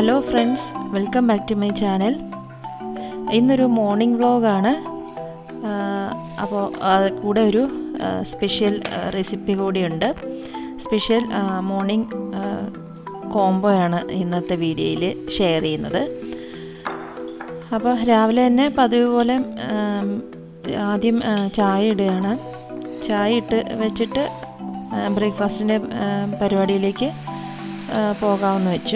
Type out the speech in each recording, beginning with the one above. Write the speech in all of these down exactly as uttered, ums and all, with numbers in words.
Hello friends, welcome back to my channel. ഇന്നൊരു morning വ്ലോഗാണ്. അപ്പോൾ കൂടെ ഒരു സ്പെഷ്യൽ റെസിപ്പി കൂടിയുണ്ട്. സ്പെഷ്യൽ മോർണിംഗ് കോംബോയാണ് ഇന്നത്തെ വീഡിയോയിൽ ഷെയർ ചെയ്യുന്നത്. അപ്പോൾ രാവിലെ തന്നെ പതിവ് പോലെ ആദ്യം ചായ ഇടുകയാണ്. ചായ ഇട്ട് വെച്ചിട്ട് ബ്രേക്ക്ഫാസ്റ്റിൻ്റെ പരിപാടിയിലേക്ക് പോകാമെന്ന് വെച്ചു.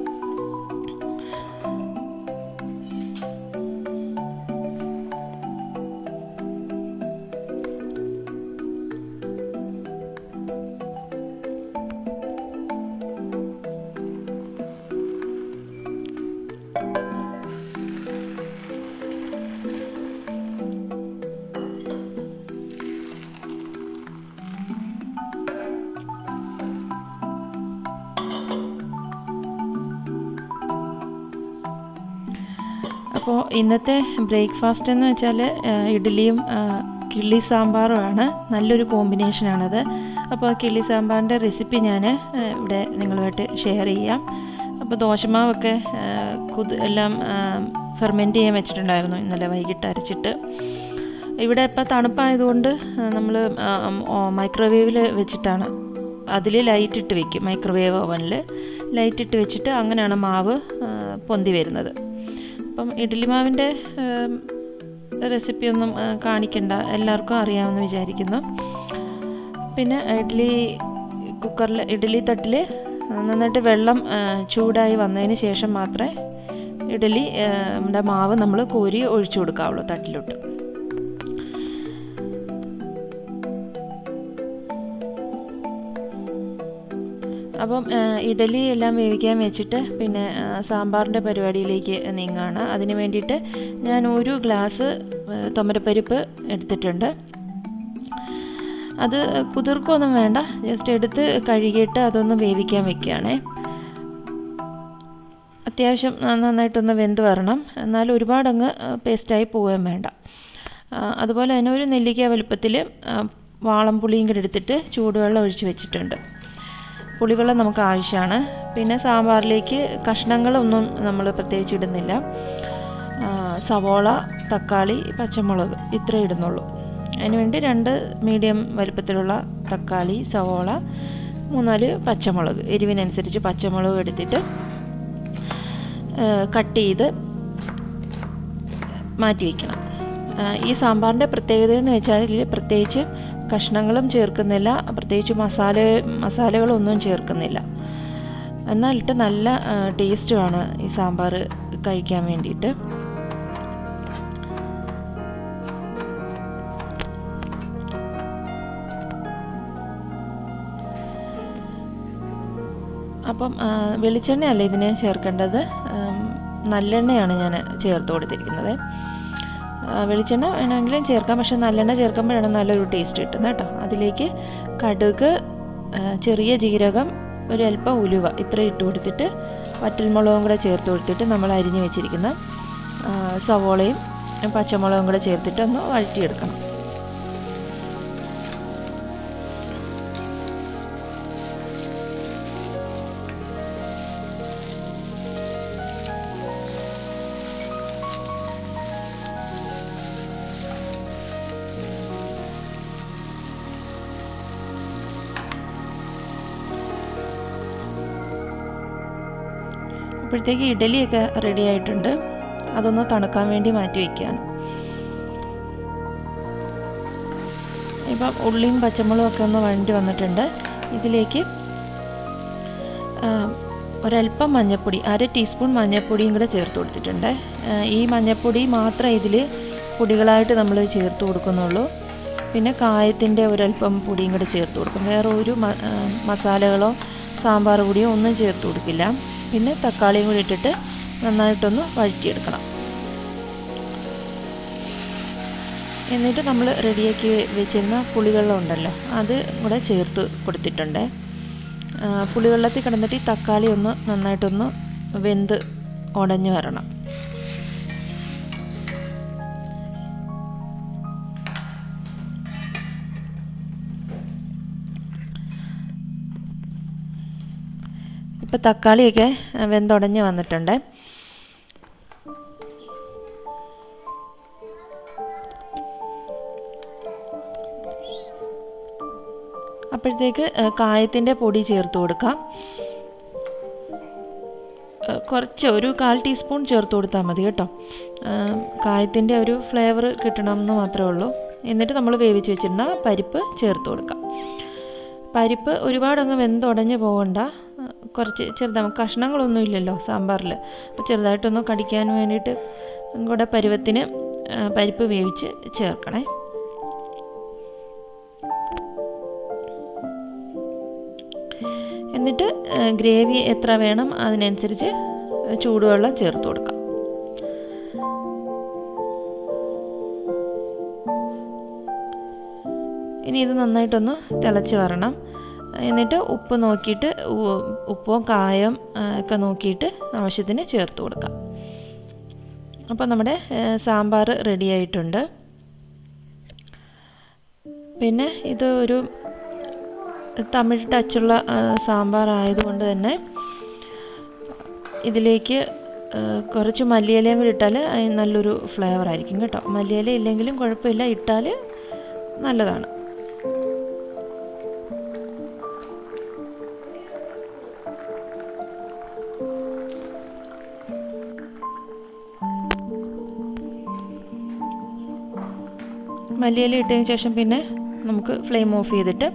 അപ്പോൾ ഇന്നത്തെ ബ്രേക്ക്ഫാസ്റ്റ് എന്ന് വെച്ചാൽ ഇഡ്ഡലിയും കിള്ളി സാമ്പാറുമാണ്. നല്ലൊരു കോമ്പിനേഷനാണത്. അപ്പോൾ കിള്ളി സാമ്പാറിൻ്റെ റെസിപ്പി ഞാൻ ഇവിടെ നിങ്ങളുമായിട്ട് ഷെയർ ചെയ്യാം. അപ്പോൾ ദോശമാവൊക്കെ കുത് എല്ലാം ഫെർമെൻറ്റ് ചെയ്യാൻ വെച്ചിട്ടുണ്ടായിരുന്നു ഇന്നലെ വൈകിട്ട് അരച്ചിട്ട്. ഇവിടെ ഇപ്പോൾ തണുപ്പായതുകൊണ്ട് നമ്മൾ മൈക്രോവേവിൽ വെച്ചിട്ടാണ്, അതിൽ ലൈറ്റ് ഇട്ട് വെക്കും. മൈക്രോവേവ് ഓവനിൽ ലൈറ്റ് ഇട്ട് വെച്ചിട്ട് അങ്ങനെയാണ് മാവ് പൊന്തി വരുന്നത്. അപ്പം ഇഡ്ഡലി മാവിൻ്റെ റെസിപ്പിയൊന്നും കാണിക്കണ്ട, എല്ലാവർക്കും അറിയാമെന്ന് വിചാരിക്കുന്നു. പിന്നെ ഇഡ്ഡലി കുക്കറിൽ ഇഡ്ഡലി തട്ടിൽ നന്നായിട്ട് വെള്ളം ചൂടായി വന്നതിന് ശേഷം മാത്രമേ ഇഡ്ഡലി നമ്മുടെ മാവ് നമ്മൾ കോരി ഒഴിച്ചു കൊടുക്കാവുള്ളൂ തട്ടിലോട്ട്. അപ്പം ഇഡ്ഡലി എല്ലാം വേവിക്കാൻ വെച്ചിട്ട് പിന്നെ സാമ്പാറിൻ്റെ പരിപാടിയിലേക്ക് നീങ്ങാണ്. അതിന് വേണ്ടിയിട്ട് ഞാൻ ഒരു ഗ്ലാസ് തുമരപ്പരിപ്പ് എടുത്തിട്ടുണ്ട്. അത് കുതിർക്കൊന്നും വേണ്ട, ജസ്റ്റ് എടുത്ത് കഴുകിയിട്ട് അതൊന്ന് വേവിക്കാൻ വെക്കുകയാണേ. അത്യാവശ്യം നന്നായിട്ടൊന്ന് വെന്ത് വരണം, എന്നാൽ ഒരുപാടങ്ങ് പേസ്റ്റായി പോവുകയും വേണ്ട. അതുപോലെ തന്നെ ഒരു നെല്ലിക്ക വലുപ്പത്തിൽ വാളംപുളിയും കൂടെ എടുത്തിട്ട് ചൂടുവെള്ളം ഒഴിച്ച് വെച്ചിട്ടുണ്ട്. പുളിവെള്ളം നമുക്ക് ആവശ്യമാണ്. പിന്നെ സാമ്പാറിലേക്ക് കഷ്ണങ്ങളൊന്നും നമ്മൾ പ്രത്യേകിച്ച് ഇടുന്നില്ല. സവോള, തക്കാളി, പച്ചമുളക് ഇത്രേ ഇടുന്നുള്ളൂ. അതിനുവേണ്ടി രണ്ട് മീഡിയം വലുപ്പത്തിലുള്ള തക്കാളി, സവോള, മൂന്നാല് പച്ചമുളക്, എരിവിനനുസരിച്ച് പച്ചമുളക് എടുത്തിട്ട് കട്ട് ചെയ്ത് മാറ്റി വയ്ക്കണം. ഈ സാമ്പാറിൻ്റെ പ്രത്യേകത എന്ന് വെച്ചാൽ ഇതിൽ പ്രത്യേകിച്ച് കഷ്ണങ്ങളും ചേർക്കുന്നില്ല, പ്രത്യേകിച്ച് മസാല മസാലകളൊന്നും ചേർക്കുന്നില്ല. എന്നാലിട്ട് നല്ല ടേസ്റ്റുമാണ് ഈ സാമ്പാർ കഴിക്കാൻ വേണ്ടിയിട്ട്. അപ്പം വെളിച്ചെണ്ണയല്ല ഇതിന് ചേർക്കേണ്ടത്, നല്ലെണ്ണയാണ് ഞാൻ ചേർത്ത് കൊടുത്തിരിക്കുന്നത്. വെളിച്ചെണ്ണ വേണമെങ്കിലും ചേർക്കാം, പക്ഷെ നല്ലെണ്ണ ചേർക്കുമ്പോഴാണ് നല്ലൊരു ടേസ്റ്റ് കിട്ടുന്നത് കേട്ടോ. അതിലേക്ക് കടുക്, ചെറിയ ജീരകം, ഒരല്പം ഉലുവ ഇത്ര ഇട്ട് കൊടുത്തിട്ട് വറ്റൽമുളകും കൂടെ ചേർത്ത് കൊടുത്തിട്ട് നമ്മൾ അരിഞ്ഞ് വെച്ചിരിക്കുന്ന സവോളയും പച്ചമുളകും കൂടെ ചേർത്തിട്ട് ഒന്ന് വഴറ്റിയെടുക്കണം. അപ്പോഴത്തേക്ക് ഇഡ്ഡലിയൊക്കെ റെഡി ആയിട്ടുണ്ട്. അതൊന്ന് തണുക്കാൻ വേണ്ടി മാറ്റി വയ്ക്കുകയാണ്. ഇപ്പം ഉള്ളിയും പച്ചമുളകും ഒക്കെ ഒന്ന് വഴണ്ടി വന്നിട്ടുണ്ട്. ഇതിലേക്ക് ഒരല്പം മഞ്ഞൾപ്പൊടി, അര ടീസ്പൂൺ മഞ്ഞൾപ്പൊടിയും കൂടെ ചേർത്ത് കൊടുത്തിട്ടുണ്ട്. ഈ മഞ്ഞൾപ്പൊടി മാത്രമേ ഇതിൽ പൊടികളായിട്ട് നമ്മൾ ചേർത്ത് കൊടുക്കുന്നുള്ളൂ. പിന്നെ കായത്തിൻ്റെ ഒരല്പം പൊടിയും കൂടെ ചേർത്ത് കൊടുക്കും. വേറെ ഒരു മസാലകളോ സാമ്പാർ പൊടിയോ ഒന്നും ചേർത്ത് കൊടുക്കില്ല. പിന്നെ തക്കാളിയും കൂടി ഇട്ടിട്ട് നന്നായിട്ടൊന്ന് വഴറ്റിയെടുക്കണം. എന്നിട്ട് നമ്മൾ റെഡിയാക്കി വെച്ചിരുന്ന പുളിവെള്ളം ഉണ്ടല്ലോ അത് കൂടെ ചേർത്ത് കൊടുത്തിട്ടുണ്ട്. പുളിവെള്ളത്തിൽ കിടന്നിട്ട് ഈ തക്കാളി ഒന്ന് നന്നായിട്ടൊന്ന് വെന്ത് ഉടഞ്ഞു വരണം. ഇപ്പോൾ തക്കാളിയൊക്കെ വെന്തുടഞ്ഞ് വന്നിട്ടുണ്ട്. അപ്പോഴത്തേക്ക് കായത്തിൻ്റെ പൊടി ചേർത്ത് കൊടുക്കാം. കുറച്ച് ഒരു കാൽ ടീസ്പൂൺ ചേർത്ത് കൊടുത്താൽ മതി കേട്ടോ. കായത്തിൻ്റെ ഒരു ഫ്ലേവർ കിട്ടണമെന്ന് മാത്രമേ ഉള്ളൂ. എന്നിട്ട് നമ്മൾ വേവിച്ച് വെച്ചിരുന്ന പരിപ്പ് ചേർത്ത് കൊടുക്കാം. പരിപ്പ് ഒരുപാടങ്ങ് വെന്തുടഞ്ഞ് പോകണ്ട, കുറച്ച് ചെറുതാവും. കഷ്ണങ്ങളൊന്നും ഇല്ലല്ലോ സാമ്പാറിൽ, അപ്പോൾ ചെറുതായിട്ടൊന്ന് കടിക്കാൻ വേണ്ടിയിട്ട് കൂടെ പരുവത്തിന് പരിപ്പ് വേവിച്ച് ചേർക്കണേ. എന്നിട്ട് ഗ്രേവി എത്ര വേണം അതിനനുസരിച്ച് ചൂടുവെള്ളം ചേർത്ത് കൊടുക്കാം. ഇനി ഇത് നന്നായിട്ടൊന്ന് തിളച്ച് വരണം. എന്നിട്ട് ഉപ്പ് നോക്കിയിട്ട് ഉപ്പോ കായം ഒക്കെ നോക്കിയിട്ട് ആവശ്യത്തിന് ചേർത്ത് കൊടുക്കാം. അപ്പോൾ നമ്മുടെ സാമ്പാർ റെഡി ആയിട്ടുണ്ട്. പിന്നെ ഇത് ഒരു തമിഴ് ടച്ചുള്ള സാമ്പാർ ആയതുകൊണ്ട് തന്നെ ഇതിലേക്ക് കുറച്ച് മല്ലിയിലയും കൂടി ഇട്ടാൽ നല്ലൊരു ഫ്ലേവർ ആയിരിക്കും കേട്ടോ. മല്ലിയില ഇല്ലെങ്കിലും കുഴപ്പമില്ല, ഇട്ടാൽ നല്ലതാണ്. മല്ലിയില ഇട്ടതിന് ശേഷം പിന്നെ നമുക്ക് ഫ്ലെയിം ഓഫ് ചെയ്തിട്ട്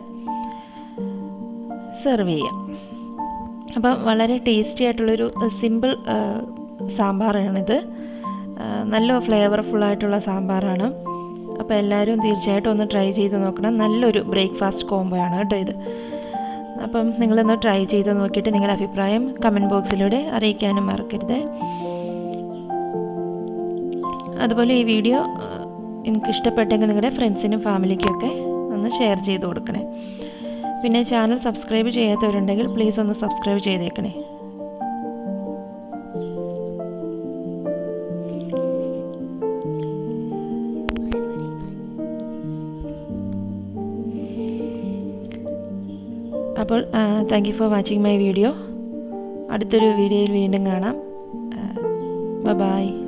സെർവ് ചെയ്യാം. അപ്പം വളരെ ടേസ്റ്റി ആയിട്ടുള്ളൊരു സിമ്പിൾ സാമ്പാറാണിത്. നല്ല ഫ്ലേവർഫുള്ളായിട്ടുള്ള സാമ്പാറാണ്. അപ്പോൾ എല്ലാവരും തീർച്ചയായിട്ടും ഒന്ന് ട്രൈ ചെയ്ത് നോക്കണം. നല്ലൊരു ബ്രേക്ക്ഫാസ്റ്റ് കോംബോ ആണ് കേട്ടോ ഇത്. അപ്പം നിങ്ങളൊന്ന് ട്രൈ ചെയ്ത് നോക്കിയിട്ട് നിങ്ങളുടെ അഭിപ്രായം കമൻറ്റ് ബോക്സിലൂടെ അറിയിക്കാനും മറക്കരുത്. അതുപോലെ ഈ വീഡിയോ നിങ്ങൾക്ക് ഇഷ്ടപ്പെട്ടെങ്കിൽ നിങ്ങളുടെ ഫ്രണ്ട്സിനും ഫാമിലിക്കൊക്കെ ഒന്ന് ഷെയർ ചെയ്ത് കൊടുക്കണേ. പിന്നെ ചാനൽ സബ്സ്ക്രൈബ് ചെയ്യാത്തവരുണ്ടെങ്കിൽ പ്ലീസ് ഒന്ന് സബ്സ്ക്രൈബ് ചെയ്തേക്കണേ. അപ്പോൾ thank you for watching my video. അടുത്തൊരു വീഡിയോയിൽ വീണ്ടും കാണാം. ബൈ.